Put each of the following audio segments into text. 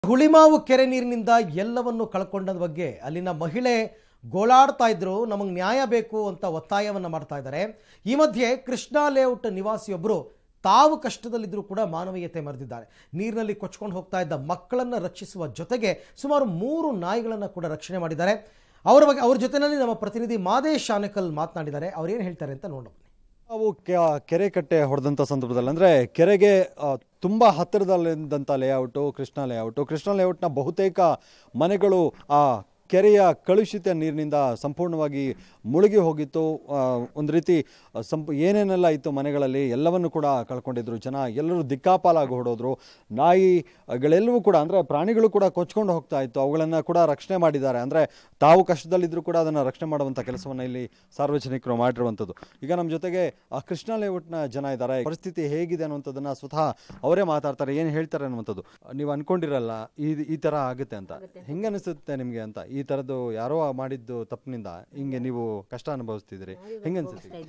ಹುಳಿಮಾವು ಕೆರೆ ನೀರಿನಿಂದ ಎಲ್ಲವನ್ನು ಕಳ್ಕೊಂಡ ಬಗ್ಗೆ ಅಲ್ಲಿನ ಮಹಿಳೆ ಗೋಳಾಡ್ತಾ ಇದ್ರು. ನಮಗೆ ನ್ಯಾಯ ಬೇಕು ಅಂತ ಒತ್ತಾಯವನ್ನು ಮಾಡ್ತಾ ಇದ್ದಾರೆ. ಈ ಮಧ್ಯೆ ಕೃಷ್ಣಾ ಲೇಔಟ್ ನಿವಾಸಿಯೊಬ್ಬರು ತಾವು ಕಷ್ಟದಲ್ಲಿದ್ದರೂ ಕೂಡ ಮಾನವೀಯತೆ ಮೆರೆದಿದ್ದಾರೆ. ನೀರಿನಲ್ಲಿ ಕೊಚ್ಕೊಂಡು ಹೋಗ್ತಾ ಇದ್ದ ಮಕ್ಕಳನ್ನು ರಕ್ಷಿಸುವ ಜೊತೆಗೆ ಸುಮಾರು 3 ನಾಯಿಗಳನ್ನು ಕೂಡ ರಕ್ಷಣೆ ಮಾಡಿದ್ದಾರೆ. ಅವ್ರ ಜೊತೆಯಲ್ಲಿ ನಮ್ಮ ಪ್ರತಿನಿಧಿ ಮಾದೇಶ್ ಆನೇಕಲ್ ಮಾತನಾಡಿದ್ದಾರೆ. ಅವ್ರು ಏನು ಹೇಳ್ತಾರೆ ಅಂತ ನೋಡೋಣ. ನಾವು ಕೆರೆ ಕಟ್ಟೆ ಹೊಡೆದಂಥ ಸಂದರ್ಭದಲ್ಲಿ ಅಂದರೆ ಕೆರೆಗೆ ತುಂಬ ಹತ್ತಿರದಲ್ಲಿದ್ದಂಥ ಲೇಔಟು ಕೃಷ್ಣಾ ಲೇಔಟ್ನ ಬಹುತೇಕ ಮನೆಗಳು ಆ ಕೆರೆಯ ಕಲುಷಿತ ನೀರಿನಿಂದ ಸಂಪೂರ್ಣವಾಗಿ ಮುಳುಗಿ ಹೋಗಿತ್ತು. ಒಂದು ರೀತಿ ಏನೇನೆಲ್ಲ ಇತ್ತು ಮನೆಗಳಲ್ಲಿ ಎಲ್ಲವನ್ನು ಕೂಡ ಕಳ್ಕೊಂಡಿದ್ರು ಜನ. ಎಲ್ಲರೂ ದಿಕ್ಕಾಪಾಲಾಗಿ ಹೊಡೋದ್ರು. ನಾಯಿಗಳೆಲ್ಲವೂ ಕೂಡ ಅಂದರೆ ಪ್ರಾಣಿಗಳು ಕೂಡ ಕೊಚ್ಕೊಂಡು ಹೋಗ್ತಾ ಇತ್ತು. ಅವುಗಳನ್ನು ಕೂಡ ರಕ್ಷಣೆ ಮಾಡಿದ್ದಾರೆ. ಅಂದರೆ ತಾವು ಕಷ್ಟದಲ್ಲಿದ್ದರೂ ಕೂಡ ಅದನ್ನು ರಕ್ಷಣೆ ಮಾಡುವಂಥ ಕೆಲಸವನ್ನು ಇಲ್ಲಿ ಸಾರ್ವಜನಿಕರು ಮಾಡಿರುವಂಥದ್ದು. ಈಗ ನಮ್ಮ ಜೊತೆಗೆ ಆ ಕೃಷ್ಣಾ ಲೇಔಟ್ನ ಜನ ಇದ್ದಾರೆ. ಪರಿಸ್ಥಿತಿ ಹೇಗಿದೆ ಅನ್ನುವಂಥದ್ದನ್ನು ಸ್ವತಃ ಅವರೇ ಮಾತಾಡ್ತಾರೆ. ಏನು ಹೇಳ್ತಾರೆ ಅನ್ನುವಂಥದ್ದು. ನೀವು ಅನ್ಕೊಂಡಿರಲ್ಲ ಈ ಥರ ಆಗುತ್ತೆ ಅಂತ. ಹೆಂಗೆ ಅನಿಸುತ್ತೆ ನಿಮಗೆ ಅಂತ? ಈ ಥರದ್ದು ಯಾರೋ ಮಾಡಿದ್ದು ತಪ್ಪಿನಿಂದ ಹಿಂಗೆ ನೀವು ಕಷ್ಟ ಅನುಭವಿಸ್ತಿದ್ರಿ, ಹೆಂಗೆ ಅನ್ಸುತ್ತೆ?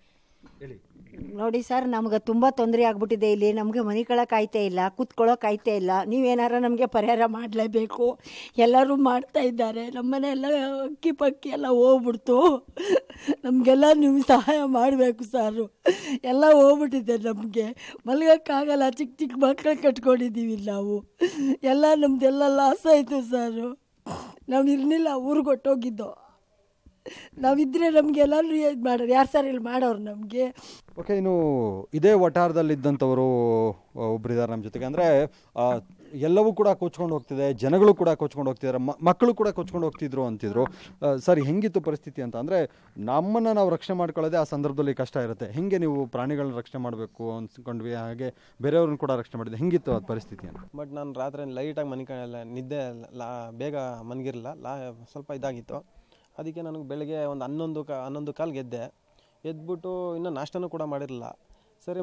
ನೋಡಿ ಸರ್, ನಮ್ಗೆ ತುಂಬ ತೊಂದರೆ ಆಗ್ಬಿಟ್ಟಿದೆ. ಇಲ್ಲಿ ನಮಗೆ ಮನಿಕೊಳ್ಳೋಕೆ ಆಯ್ತಾ ಇಲ್ಲ, ಕೂತ್ಕೊಳ್ಳೋಕೆ ಆಯ್ತಾ ಇಲ್ಲ. ನೀವೇನಾರ ನಮಗೆ ಪರಿಹಾರ ಮಾಡಲೇಬೇಕು. ಎಲ್ಲರೂ ಮಾಡ್ತಾ ಇದ್ದಾರೆ. ನಮ್ಮನೆ ಎಲ್ಲ ಅಕ್ಕಿ ಪಕ್ಕಿ ಎಲ್ಲ ಹೋಗ್ಬಿಡ್ತು. ನಮಗೆಲ್ಲ ನೀವು ಸಹಾಯ ಮಾಡಬೇಕು ಸಾರು. ಎಲ್ಲ ಹೋಗ್ಬಿಟ್ಟಿದೆ. ನಮಗೆ ಮಲಗೋಕ್ಕಾಗಲ್ಲ. ಚಿಕ್ಕ ಚಿಕ್ಕ ಮಕ್ಕಳು ಕಟ್ಕೊಂಡಿದ್ದೀವಿ ನಾವು. ಎಲ್ಲ ನಮ್ಮದೆಲ್ಲ ಲಾಸ್ ಆಯಿತು ಸಾರು. ನಾವು ಇರಲಿಲ್ಲ, ಊರಿಗೆ ಹೊಟ್ಟೋಗಿದ್ದೋ. ನಾವಿದ್ರೆ ನಮ್ಗೆ ಎಲ್ಲರೂ ಇದು ಮಾಡೋರು ಯಾರು ಸರ್ ಇಲ್ಲಿ ಮಾಡೋರು ನಮಗೆ. ಓಕೆ, ಇನ್ನು ಇದೇ ವಠಾರದಲ್ಲಿದ್ದಂಥವರು ಒಬ್ಬರಿದ್ದಾರೆ ನಮ್ಮ ಜೊತೆಗೆ. ಅಂದರೆ ಎಲ್ಲವೂ ಕೂಡ ಕೊಚ್ಕೊಂಡು ಹೋಗ್ತಿದೆ, ಜನಗಳು ಕೂಡ ಕೊಚ್ಕೊಂಡು ಹೋಗ್ತಿದ್ದಾರೆ, ಮಕ್ಕಳು ಕೂಡ ಕೊಚ್ಕೊಂಡು ಹೋಗ್ತಿದ್ರು ಅಂತಿದ್ರು. ಸರಿ, ಹೆಂಗಿತ್ತು ಪರಿಸ್ಥಿತಿ ಅಂತ? ಅಂದರೆ ನಮ್ಮನ್ನು ನಾವು ರಕ್ಷಣೆ ಮಾಡ್ಕೊಳ್ಳೋದೇ ಆ ಸಂದರ್ಭದಲ್ಲಿ ಕಷ್ಟ ಇರುತ್ತೆ. ಹೆಂಗೆ ನೀವು ಪ್ರಾಣಿಗಳನ್ನ ರಕ್ಷಣೆ ಮಾಡಬೇಕು ಅನ್ಸ್ಕೊಂಡ್ವಿ, ಹಾಗೆ ಬೇರೆಯವ್ರನ್ನ ಕೂಡ ರಕ್ಷಣೆ ಮಾಡಿದೆ, ಹೆಂಗಿತ್ತು ಅದು ಪರಿಸ್ಥಿತಿ ಅಂತ? ಬಟ್ ನಾನು ರಾತ್ರಿ ಲೈಟಾಗಿ ಮನಿಕಲ್ಲ, ನಿದ್ದೆ ಬೇಗ ಮನಗಿರಲ್ಲ, ಸ್ವಲ್ಪ ಇದಾಗಿತ್ತು. ಅದಕ್ಕೆ ನನಗೆ ಬೆಳಗ್ಗೆ ಒಂದು 11 ಕಾಲಿಗೆ ಎದ್ಬಿಟ್ಟು ಇನ್ನೂ ನಾಷ್ಟನೂ ಕೂಡ ಮಾಡಿರಲಿಲ್ಲ. ಸರಿ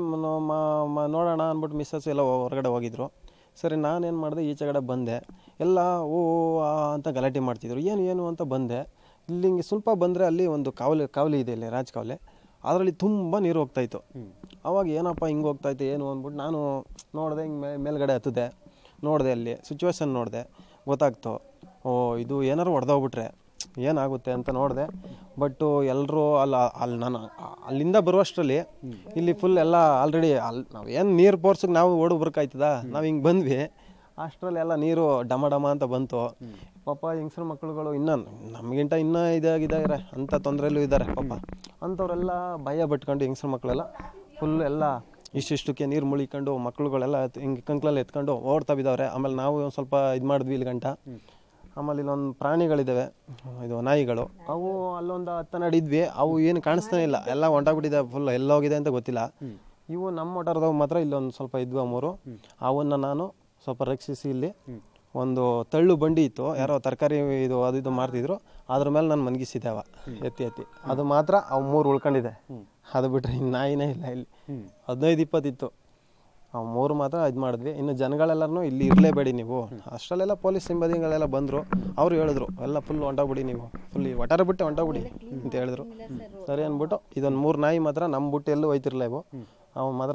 ನೋಡೋಣ ಅಂದ್ಬಿಟ್ಟು ಮಿಸ್ಸಸ್ ಎಲ್ಲ ಹೊರಗಡೆ ಹೋಗಿದ್ರು. ಸರಿ, ನಾನೇನು ಮಾಡಿದೆ, ಈಚೆಗಡೆ ಬಂದೆ. ಎಲ್ಲ ಓ ಅಂತ ಗಲಾಟೆ ಮಾಡ್ತಿದ್ರು. ಏನು ಅಂತ ಬಂದೆ. ಇಲ್ಲಿ ಹಿಂಗೆ ಸ್ವಲ್ಪ ಬಂದರೆ ಅಲ್ಲಿ ಒಂದು ಕಾವಲಿ ಇದೆ, ಇಲ್ಲಿ ರಾಜಕಾವಲೆ. ಅದರಲ್ಲಿ ತುಂಬ ನೀರು ಹೋಗ್ತಾಯಿತ್ತು. ಅವಾಗ ಏನಪ್ಪ ಹಿಂಗೆ ಹೋಗ್ತಾಯಿತ್ತು ಏನು ಅಂದ್ಬಿಟ್ಟು ನಾನು ನೋಡಿದೆ. ಹಿಂಗೆ ಮೇಲ್ಗಡೆ ಹತ್ತಿದೆ, ನೋಡಿದೆ, ಅಲ್ಲಿ ಸಿಚುವೇಶನ್ ನೋಡಿದೆ, ಗೊತ್ತಾಗ್ತು. ಇದು ಏನಾರು ಹೊಡೆದೋಗ್ಬಿಟ್ರೆ ಏನಾಗುತ್ತೆ ಅಂತ ನೋಡಿದೆ. ಬಟ್ಟು ಎಲ್ಲರೂ ಅಲ್ಲಿ ನಾನು ಅಲ್ಲಿಂದ ಬರುವಷ್ಟರಲ್ಲಿ ಇಲ್ಲಿ ಫುಲ್ ಎಲ್ಲ ಆಲ್ರೆಡಿ ನಾವು ಏನು ನೀರು ಪೋರ್ಸಿಗೆ ನಾವು ಬರ್ಕಾಯ್ತದ, ನಾವು ಹಿಂಗೆ ಬಂದ್ವಿ. ಅಷ್ಟರಲ್ಲಿ ಎಲ್ಲ ನೀರು ಡಮ ಅಂತ ಬಂತು. ಪಾಪ ಹೆಂಗಸರು ಮಕ್ಕಳುಗಳು ಇನ್ನೂ ನಮಗಿಂತ ಇನ್ನೂ ಇದಾಗಿದ್ದಾರೆ, ಅಂಥ ತೊಂದರೆಯಲ್ಲೂ ಇದ್ದಾರೆ ಪಾಪ. ಅಂಥವರೆಲ್ಲ ಭಯ ಪಟ್ಕೊಂಡು ಹೆಂಗಸರು ಮಕ್ಕಳೆಲ್ಲ ಫುಲ್ ಎಲ್ಲ ಇಷ್ಟಿಷ್ಟಕ್ಕೆ ನೀರು ಮುಳಿಕೊಂಡು ಮಕ್ಕಳುಗಳೆಲ್ಲ ಹಿಂಗೆ ಕಂಕ್ಲಲ್ಲಿ ಎತ್ಕೊಂಡು ಓಡ್ತಾ ಬಿದ್ದವ್ರೆ. ಆಮೇಲೆ ನಾವು ಒಂದು ಸ್ವಲ್ಪ ಇದು ಮಾಡಿದ್ವಿ ಇಲ್ಲಿ ಗಂಟ. ಆಮೇಲೆ ಇಲ್ಲೊಂದು ಪ್ರಾಣಿಗಳಿದ್ದಾವೆ, ಇದು ನಾಯಿಗಳು. ಅವು ಅಲ್ಲೊಂದು 10 ನಡಿದ್ವಿ. ಅವು ಏನು ಕಾಣಿಸ್ತಾನೆ ಇಲ್ಲ, ಎಲ್ಲ ಹೊಂಟಾಗ್ಬಿಟ್ಟಿದೆ, ಫುಲ್ ಎಲ್ಲೋಗಿದೆ ಅಂತ ಗೊತ್ತಿಲ್ಲ. ಇವು ನಮ್ಮ ಒಟಾರದವು ಮಾತ್ರ ಇಲ್ಲೊಂದು ಸ್ವಲ್ಪ ಇದ್ವು 3. ಅವನ್ನ ನಾನು ಸ್ವಲ್ಪ ರಕ್ಷಿಸಿ ಇಲ್ಲಿ ಒಂದು ತಳ್ಳು ಬಂಡಿ ಇತ್ತು, ಯಾರೋ ತರಕಾರಿ ಇದು ಮಾರ್ತಿದ್ರು. ಅದ್ರ ಮೇಲೆ ನಾನು ಮನಗಿಸಿದ್ದೆ. ಎತ್ತಿ ಅದು ಮಾತ್ರ ಅವು 3 ಉಳ್ಕೊಂಡಿದೆ. ಅದು ಬಿಟ್ಟರೆ ಇನ್ನು ನಾಯಿನೇ ಇಲ್ಲ. ಇಲ್ಲಿ 15-20 ಇತ್ತು. ಅವು 3 ಮಾತ್ರ ಇದು ಮಾಡಿದ್ವಿ. ಇನ್ನು ಜನಗಳೆಲ್ಲರೂ ಇಲ್ಲಿ ಇರಲೇಬೇಡಿ ನೀವು. ಅಷ್ಟರಲ್ಲೆಲ್ಲ ಪೊಲೀಸ್ ಸಿಬ್ಬಂದಿಗಳೆಲ್ಲ ಬಂದರು. ಅವರು ಹೇಳಿದ್ರು ಎಲ್ಲ ಫುಲ್ ಹೊಂಟೋಗ್ಬಿಡಿ, ನೀವು ಫುಲ್ ಒಟ್ಟಾರೆ ಬಿಟ್ಟು ಹೊಂಟೋಗ್ಬಿಡಿ ಅಂತ ಹೇಳಿದ್ರು. ಸರಿ ಅಂದ್ಬಿಟ್ಟು ಇದೊಂದು 3 ನಾಯಿ ಮಾತ್ರ ನಮ್ಮ ಬಿಟ್ಟು ಎಲ್ಲೂ ಹೋಯ್ತಿರ್ಲ. ಅವು ಮಾತ್ರ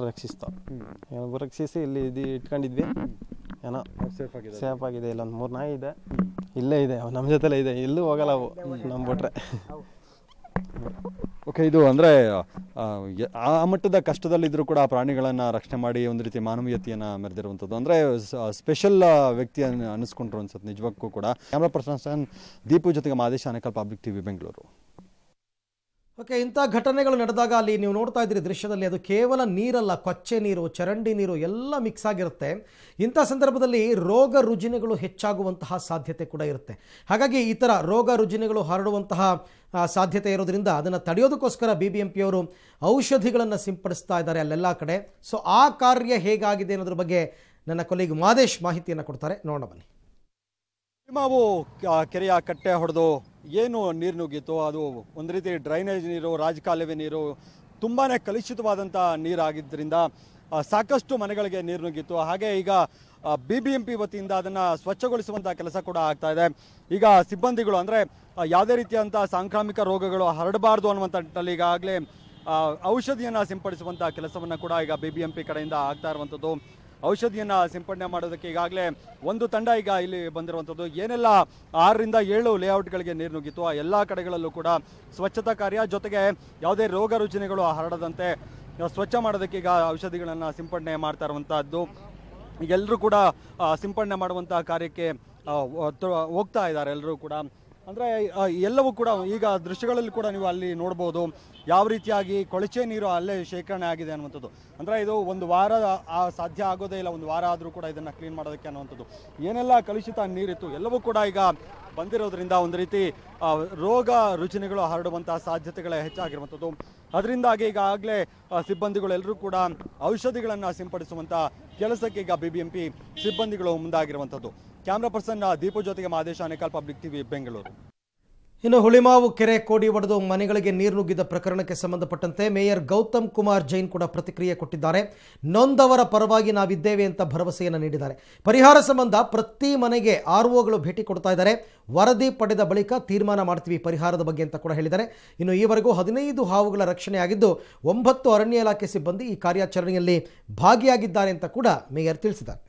ರಕ್ಷಿಸಿ ಇಲ್ಲಿ ಇಟ್ಕೊಂಡಿದ್ವಿ. ಏನೋ ಸೇಫ್ ಆಗಿದೆ. ಇಲ್ಲೊಂದು 3 ನಾಯಿ ಇದೆ, ಇಲ್ಲೇ ಇದೆ, ನಮ್ಮ ಜೊತೆಲೇ ಇದೆ, ಎಲ್ಲೂ ಹೋಗಲ್ಲ ಅವು ನಮ್ಮ ಬಿಟ್ರೆ. ಓಕೆ, ಇದು ಅಂದರೆ ಆ ಮಟ್ಟದ ಕಷ್ಟದಲ್ಲಿದ್ದರೂ ಕೂಡ ಪ್ರಾಣಿಗಳನ್ನು ರಕ್ಷಣೆ ಮಾಡಿ ಒಂದು ರೀತಿ ಮಾನವೀಯತೆಯನ್ನು ಮೆರೆದಿರುವಂಥದ್ದು. ಅಂದರೆ ಸ್ಪೆಷಲ್ ವ್ಯಕ್ತಿ ಅನ್ನಿಸ್ಕೊಂಡ್ರು ಅನ್ಸುತ್ತೆ ನಿಜಕ್ಕೂ ಕೂಡ. ಕ್ಯಾಮ್ರಾ ಪರ್ಸನ್ ದೀಪು ಜೊತೆಗೆ Madesh Anekal, public TV, Bengaluru. Okay, ಇಂಥ ಘಟನೆಗಳು ನಡೆದಾಗ ಅಲ್ಲಿ ನೀವು ನೋಡ್ತಾ ಇದ್ದೀರಿ ದೃಶ್ಯದಲ್ಲಿ, ಅದು ಕೇವಲ ನೀರಲ್ಲ, ಕೊಚ್ಚೆ ನೀರು, ಚರಂಡಿ ನೀರು ಎಲ್ಲ ಮಿಕ್ಸ್ ಆಗಿರುತ್ತೆ. ಇಂಥ ಸಂದರ್ಭದಲ್ಲಿ ರೋಗ ರುಜಿನಗಳು ಹೆಚ್ಚಾಗುವಂತಹ ಸಾಧ್ಯತೆ ಕೂಡ ಇರುತ್ತೆ. ಹಾಗಾಗಿ ಈ ಥರ ರೋಗ ರುಜಿನಗಳು ಹರಡುವಂತಹ ಸಾಧ್ಯತೆ ಇರೋದ್ರಿಂದ ಅದನ್ನು ತಡೆಯೋದಕ್ಕೋಸ್ಕರ BBMPಯವರು ಔಷಧಿಗಳನ್ನು ಸಿಂಪಡಿಸ್ತಾ ಇದ್ದಾರೆ ಅಲ್ಲೆಲ್ಲ ಕಡೆ. ಸೊ ಆ ಕಾರ್ಯ ಹೇಗಾಗಿದೆ ಅನ್ನೋದ್ರ ಬಗ್ಗೆ ನನ್ನ ಕೊಲೀಗ್ ಮಾದೇಶ್ ಮಾಹಿತಿಯನ್ನು ಕೊಡ್ತಾರೆ, ನೋಡೋಣ ಬನ್ನಿ. ನಾವು ಕೆರೆಯ ಕಟ್ಟೆ ಹೊಡೆದು ಏನು ನೀರು ನುಗ್ಗಿತ್ತು, ಅದು ಒಂದು ರೀತಿ ಡ್ರೈನೇಜ್ ನೀರು, ರಾಜಕಾಲುವೆ ನೀರು, ತುಂಬಾ ಕಲುಷಿತವಾದಂಥ ನೀರಾಗಿದ್ದರಿಂದ ಸಾಕಷ್ಟು ಮನೆಗಳಿಗೆ ನೀರು ನುಗ್ಗಿತ್ತು. ಹಾಗೆ ಈಗ BBMP ವತಿಯಿಂದ ಅದನ್ನು ಸ್ವಚ್ಛಗೊಳಿಸುವಂಥ ಕೆಲಸ ಕೂಡ ಆಗ್ತಾ ಇದೆ. ಈಗ ಸಿಬ್ಬಂದಿಗಳು ಅಂದರೆ ಯಾವುದೇ ರೀತಿಯಂಥ ಸಾಂಕ್ರಾಮಿಕ ರೋಗಗಳು ಹರಡಬಾರ್ದು ಅನ್ನುವಂಥ ನಿಟ್ಟಿನಲ್ಲಿ ಈಗಾಗಲೇ ಔಷಧಿಯನ್ನು ಸಿಂಪಡಿಸುವಂಥ ಕೆಲಸವನ್ನು ಕೂಡ ಈಗ BBMP ಕಡೆಯಿಂದ ಆಗ್ತಾ ಇರುವಂಥದ್ದು. ಔಷಧಿಯನ್ನು ಸಿಂಪಡಣೆ ಮಾಡೋದಕ್ಕೆ ಈಗಾಗಲೇ ಒಂದು ತಂಡ ಈಗ ಇಲ್ಲಿ ಬಂದಿರುವಂಥದ್ದು. ಏನೆಲ್ಲ 6ರಿಂದ 7 ಲೇಔಟ್ಗಳಿಗೆ ನೀರು ನುಗ್ಗಿತ್ತು, ಆ ಎಲ್ಲ ಕಡೆಗಳಲ್ಲೂ ಕೂಡ ಸ್ವಚ್ಛತಾ ಕಾರ್ಯ ಜೊತೆಗೆ ಯಾವುದೇ ರೋಗ ರುಜಿನಗಳು ಹರಡದಂತೆ ಸ್ವಚ್ಛ ಮಾಡೋದಕ್ಕೆ ಈಗ ಔಷಧಿಗಳನ್ನು ಸಿಂಪಡಣೆ ಮಾಡ್ತಾ ಇರುವಂತಹದ್ದು. ಎಲ್ಲರೂ ಕೂಡ ಸಿಂಪಡಣೆ ಮಾಡುವಂತಹ ಕಾರ್ಯಕ್ಕೆ ಹೋಗ್ತಾ ಇದ್ದಾರೆ ಎಲ್ಲರೂ ಕೂಡ. ಅಂದರೆ ಎಲ್ಲವೂ ಕೂಡ ಈಗ ದೃಶ್ಯಗಳಲ್ಲಿ ಕೂಡ ನೀವು ಅಲ್ಲಿ ನೋಡ್ಬೋದು ಯಾವ ರೀತಿಯಾಗಿ ಕೊಳಚೆ ನೀರು ಅಲ್ಲೇ ಶೇಖರಣೆ ಆಗಿದೆ ಅನ್ನುವಂಥದ್ದು. ಅಂದರೆ ಇದು ಒಂದು ವಾರ ಸಾಧ್ಯ ಆಗೋದೇ ಇಲ್ಲ, ಒಂದು ವಾರ ಆದರೂ ಕೂಡ ಇದನ್ನು ಕ್ಲೀನ್ ಮಾಡೋದಕ್ಕೆ ಅನ್ನುವಂಥದ್ದು. ಏನೆಲ್ಲ ಕಲುಷಿತ ನೀರಿತ್ತು ಎಲ್ಲವೂ ಕೂಡ ಈಗ ಬಂದಿರೋದ್ರಿಂದ ಒಂದು ರೀತಿ ರೋಗ ರುಜಿನಗಳು ಹರಡುವಂತಹ ಸಾಧ್ಯತೆಗಳೇ ಹೆಚ್ಚಾಗಿರುವಂಥದ್ದು. ಅದರಿಂದಾಗಿ ಈಗಾಗಲೇ ಸಿಬ್ಬಂದಿಗಳು ಎಲ್ಲರೂ ಕೂಡ ಔಷಧಿಗಳನ್ನು ಸಿಂಪಡಿಸುವಂಥ ಕೆಲಸಕ್ಕೆ ಈಗ BBMP ಸಿಬ್ಬಂದಿಗಳು ಮುಂದಾಗಿರುವಂಥದ್ದು. ಕ್ಯಾಮ್ರಾ ಪರ್ಸನ್ ದೀಪು ಜೊತೆಗೆ ಮಾದೇಶ ಆನೇಕಲ್, ಪಬ್ಲಿಕ್ ಟಿವಿ, ಬೆಂಗಳೂರು. ಇನ್ನು ಹುಳಿಮಾವು ಕೆರೆ ಕೋಡಿ ಒಡೆದು ಮನೆಗಳಿಗೆ ನೀರು ನುಗ್ಗಿದ ಪ್ರಕರಣಕ್ಕೆ ಸಂಬಂಧಪಟ್ಟಂತೆ ಮೇಯರ್ ಗೌತಮ್ ಕುಮಾರ್ ಜೈನ್ ಕೂಡ ಪ್ರತಿಕ್ರಿಯೆ ಕೊಟ್ಟಿದ್ದಾರೆ. ನೊಂದವರ ಪರವಾಗಿ ನಾವಿದ್ದೇವೆ ಅಂತ ಭರವಸೆಯನ್ನು ನೀಡಿದ್ದಾರೆ. ಪರಿಹಾರ ಸಂಬಂಧ ಪ್ರತಿ ಮನೆಗೆ ROಗಳು ಭೇಟಿ ಕೊಡ್ತಾ ಇದ್ದಾರೆ. ವರದಿ ಪಡೆದ ಬಳಿಕ ತೀರ್ಮಾನ ಮಾಡ್ತೀವಿ ಪರಿಹಾರದ ಬಗ್ಗೆ ಅಂತ ಕೂಡ ಹೇಳಿದ್ದಾರೆ. ಇನ್ನು ಈವರೆಗೂ 15 ಹಾವುಗಳ ರಕ್ಷಣೆಯಾಗಿದ್ದು 9 ಅರಣ್ಯ ಇಲಾಖೆ ಸಿಬ್ಬಂದಿ ಈ ಕಾರ್ಯಾಚರಣೆಯಲ್ಲಿ ಭಾಗಿಯಾಗಿದ್ದಾರೆ ಅಂತ ಕೂಡ ಮೇಯರ್ ತಿಳಿಸಿದ್ದಾರೆ.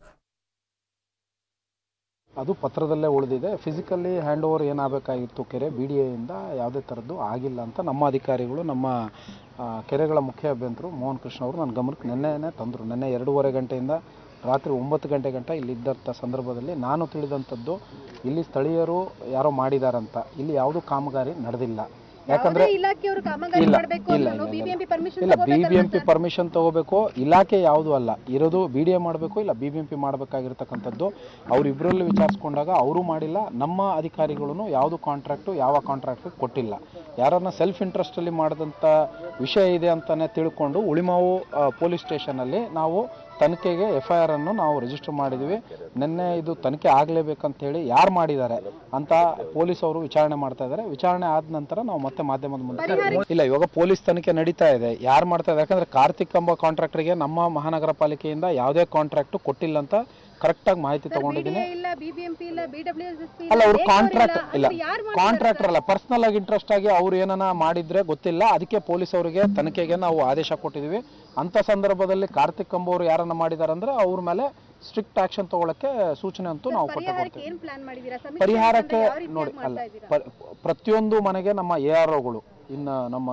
ಅದು ಪತ್ರದಲ್ಲೇ ಉಳಿದಿದೆ. ಫಿಸಿಕಲಿ ಹ್ಯಾಂಡ್ ಓವರ್ ಏನಾಗಬೇಕಾಗಿತ್ತು ಕೆರೆ BDAಯಿಂದ ಯಾವುದೇ ಥರದ್ದು ಆಗಿಲ್ಲ ಅಂತ ನಮ್ಮ ಅಧಿಕಾರಿಗಳು, ನಮ್ಮ ಕೆರೆಗಳ ಮುಖ್ಯ ಅಭಿಯಂತರು ಮೋಹನ್ ಕೃಷ್ಣ ಅವರು ನನ್ನ ಗಮನಕ್ಕೆ ನಿನ್ನೆ ತಂದರು. ನಿನ್ನೆ 2:30 ಗಂಟೆಯಿಂದ ರಾತ್ರಿ 9 ಗಂಟೆ ಗಂಟ ಇಲ್ಲಿದ್ದಂಥ ಸಂದರ್ಭದಲ್ಲಿ ನಾನು ತಿಳಿದಂಥದ್ದು ಇಲ್ಲಿ ಸ್ಥಳೀಯರು ಯಾರೋ ಮಾಡಿದಾರಂತ, ಇಲ್ಲಿ ಯಾವುದೂ ಕಾಮಗಾರಿ ನಡೆದಿಲ್ಲ. ಯಾಕಂದ್ರೆ ಇಲ್ಲ BBMP ಪರ್ಮಿಷನ್ ತಗೋಬೇಕು, ಇಲಾಖೆ ಯಾವುದು ಅಲ್ಲ ಇರೋದು BDA ಮಾಡಬೇಕು, ಇಲ್ಲ BBMP ಮಾಡಬೇಕಾಗಿರ್ತಕ್ಕಂಥದ್ದು. ಅವರಿಬ್ಬರಲ್ಲಿ ವಿಚಾರಿಸ್ಕೊಂಡಾಗ ಅವರು ಮಾಡಿಲ್ಲ. ನಮ್ಮ ಅಧಿಕಾರಿಗಳು ಯಾವುದು ಕಾಂಟ್ರಾಕ್ಟು ಯಾವ ಕಾಂಟ್ರಾಕ್ಟು ಕೊಟ್ಟಿಲ್ಲ. ಯಾರನ್ನ ಸೆಲ್ಫ್ ಇಂಟ್ರೆಸ್ಟಲ್ಲಿ ಮಾಡಿದಂಥ ವಿಷಯ ಇದೆ ಅಂತಲೇ ತಿಳ್ಕೊಂಡು ಹುಳಿಮಾವು ಪೊಲೀಸ್ ಸ್ಟೇಷನಲ್ಲಿ ನಾವು ತನಿಖೆಗೆ FIR ಅನ್ನು ನಾವು ರಿಜಿಸ್ಟರ್ ಮಾಡಿದ್ವಿ. ನಿನ್ನೆ ಇದು ತನಿಖೆ ಆಗಲೇಬೇಕಂತ ಹೇಳಿ ಯಾರು ಮಾಡಿದ್ದಾರೆ ಅಂತ ಪೊಲೀಸ್ ಅವರು ವಿಚಾರಣೆ ಮಾಡ್ತಾ ಇದ್ದಾರೆ. ವಿಚಾರಣೆ ಆದ ನಂತರ ನಾವು ಮತ್ತೆ ಮಾಧ್ಯಮದ ಮುಂದೆ ಇಲ್ಲ, ಇವಾಗ ಪೊಲೀಸ್ ತನಿಖೆ ನಡೀತಾ ಇದೆ. ಯಾರು ಮಾಡ್ತಾ ಇದೆ, ಯಾಕಂದ್ರೆ ಕಾರ್ತಿಕ್ ಎಂಬ ಕಾಂಟ್ರಾಕ್ಟರ್ಗೆ ನಮ್ಮ ಮಹಾನಗರ ಪಾಲಿಕೆಯಿಂದ ಯಾವುದೇ ಕಾಂಟ್ರಾಕ್ಟ್ ಕೊಟ್ಟಿಲ್ಲ ಅಂತ ಕರೆಕ್ಟಾಗಿ ಮಾಹಿತಿ ತಗೊಂಡಿದ್ದೀನಿ. ಅಲ್ಲ, ಅವ್ರು ಕಾಂಟ್ರಾಕ್ಟರ್ ಅಲ್ಲ, ಪರ್ಸನಲ್ ಆಗಿ ಇಂಟ್ರೆಸ್ಟ್ ಆಗಿ ಅವ್ರು ಏನನ್ನ ಮಾಡಿದ್ರೆ ಗೊತ್ತಿಲ್ಲ. ಅದಕ್ಕೆ ಪೊಲೀಸ್ ಅವರಿಗೆ ತನಿಖೆಗೆ ನಾವು ಆದೇಶ ಕೊಟ್ಟಿದ್ದೀವಿ. ಅಂತ ಸಂದರ್ಭದಲ್ಲಿ ಕಾರ್ತಿಕ್ ಎಂಬವರು ಯಾರನ್ನ ಮಾಡಿದಾರೆ ಅಂದ್ರೆ ಅವ್ರ ಮೇಲೆ ಸ್ಟ್ರಿಕ್ಟ್ ಆಕ್ಷನ್ ತಗೊಳಕ್ಕೆ ಸೂಚನೆ ಅಂತೂ ನಾವು ಕೊಟ್ಟಿದ್ದೀವಿ. ಪರಿಹಾರಕ್ಕೆ ನೋಡಿ, ಅಲ್ಲ ಪ್ರತಿಯೊಂದು ಮನೆಗೆ ನಮ್ಮ AROಗಳು, ಇನ್ನು ನಮ್ಮ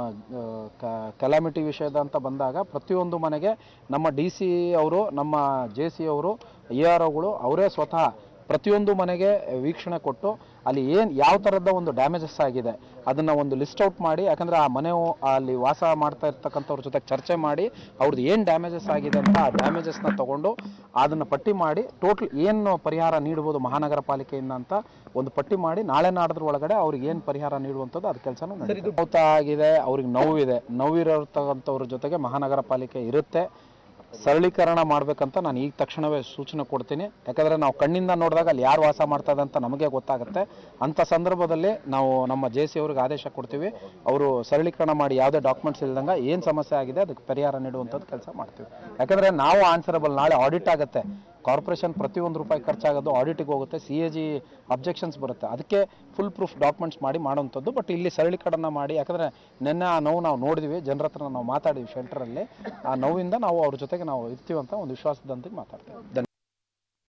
ಕೆಲಾಮಿಟಿ ವಿಷಯದ ಅಂತ ಬಂದಾಗ ಪ್ರತಿಯೊಂದು ಮನೆಗೆ ನಮ್ಮ DC ಅವರು, ನಮ್ಮ JC ಅವರು, AROಗಳು ಅವರೇ ಸ್ವತಃ ಪ್ರತಿಯೊಂದು ಮನೆಗೆ ವೀಕ್ಷಣೆ ಕೊಟ್ಟು ಅಲ್ಲಿ ಯಾವ ಥರದ ಒಂದು ಡ್ಯಾಮೇಜಸ್ ಆಗಿದೆ ಅದನ್ನು ಒಂದು ಲಿಸ್ಟ್ ಔಟ್ ಮಾಡಿ, ಯಾಕಂದರೆ ಆ ಮನೆ ಅಲ್ಲಿ ವಾಸ ಮಾಡ್ತಾ ಇರ್ತಕ್ಕಂಥವ್ರ ಜೊತೆ ಚರ್ಚೆ ಮಾಡಿ ಅವ್ರದ್ದು ಏನು ಡ್ಯಾಮೇಜಸ್ ಆಗಿದೆ ಅಂತ ಆ ಡ್ಯಾಮೇಜಸ್ನ ತಗೊಂಡು ಅದನ್ನು ಪಟ್ಟಿ ಮಾಡಿ ಟೋಟಲ್ ಏನು ಪರಿಹಾರ ನೀಡ್ಬೋದು ಮಹಾನಗರ ಪಾಲಿಕೆಯಿಂದ ಅಂತ ಒಂದು ಪಟ್ಟಿ ಮಾಡಿ ನಾಳೆ ನಾಡಿದ್ರ ಒಳಗಡೆ ಅವ್ರಿಗೆ ಏನು ಪರಿಹಾರ ನೀಡುವಂಥದ್ದು ಅದು ಕೆಲಸನೂ ನಡೀತಾ ಆಗಿದೆ. ಅವ್ರಿಗೆ ನೋವಿರತಕ್ಕಂಥವ್ರ ಜೊತೆಗೆ ಮಹಾನಗರ ಪಾಲಿಕೆ ಇರುತ್ತೆ. ಸರಳೀಕರಣ ಮಾಡಬೇಕಂತ ನಾನು ಈಗ ತಕ್ಷಣವೇ ಸೂಚನೆ ಕೊಡ್ತೀನಿ. ಯಾಕಂದರೆ ನಾವು ಕಣ್ಣಿಂದ ನೋಡಿದಾಗ ಅಲ್ಲಿ ಯಾರು ವಾಸ ಮಾಡ್ತಾ ಇದೆ ಅಂತ ನಮಗೆ ಗೊತ್ತಾಗುತ್ತೆ. ಅಂಥ ಸಂದರ್ಭದಲ್ಲಿ ನಾವು ನಮ್ಮ JC ಅವ್ರಿಗೆ ಆದೇಶ ಕೊಡ್ತೀವಿ. ಅವರು ಸರಳೀಕರಣ ಮಾಡಿ ಯಾವುದೇ ಡಾಕ್ಯುಮೆಂಟ್ಸ್ ಇಲ್ದಂಗೆ ಏನು ಸಮಸ್ಯೆ ಆಗಿದೆ ಅದಕ್ಕೆ ಪರಿಹಾರ ನೀಡುವಂಥದ್ದು ಕೆಲಸ ಮಾಡ್ತೀವಿ. ಯಾಕಂದರೆ ನಾವು ಆನ್ಸರಬಲ್, ನಾಳೆ ಆಡಿಟ್ ಆಗುತ್ತೆ. ಕಾರ್ಪೊರೇಷನ್ ಪ್ರತಿಯೊಂದು ರೂಪಾಯಿ ಖರ್ಚಾಗೋದು ಆಡಿಟಿಗೆ ಹೋಗುತ್ತೆ, CAG ಅಬ್ಜೆಕ್ಷನ್ಸ್ ಬರುತ್ತೆ. ಅದಕ್ಕೆ ಫುಲ್ ಪ್ರೂಫ್ ಡಾಕ್ಯುಮೆಂಟ್ಸ್ ಮಾಡಿ ಮಾಡುವಂಥದ್ದು. ಬಟ್ ಇಲ್ಲಿ ಸರಳೀಕರಣ ಮಾಡಿ, ಯಾಕಂದರೆ ನಿನ್ನೆ ಆ ನೋವು ನಾವು ನೋಡಿದ್ವಿ, ಜನರ ಹತ್ರ ನಾವು ಮಾತಾಡಿದ್ವಿ ಶೆಲ್ಟರಲ್ಲಿ. ಆ ನೋವಿಂದ ನಾವು ಅವ್ರ ಜೊತೆಗೆ ನಾವು ಇರ್ತೀವಂತ ಒಂದು ವಿಶ್ವಾಸದಂತೆ ಮಾತಾಡ್ತೀವಿ.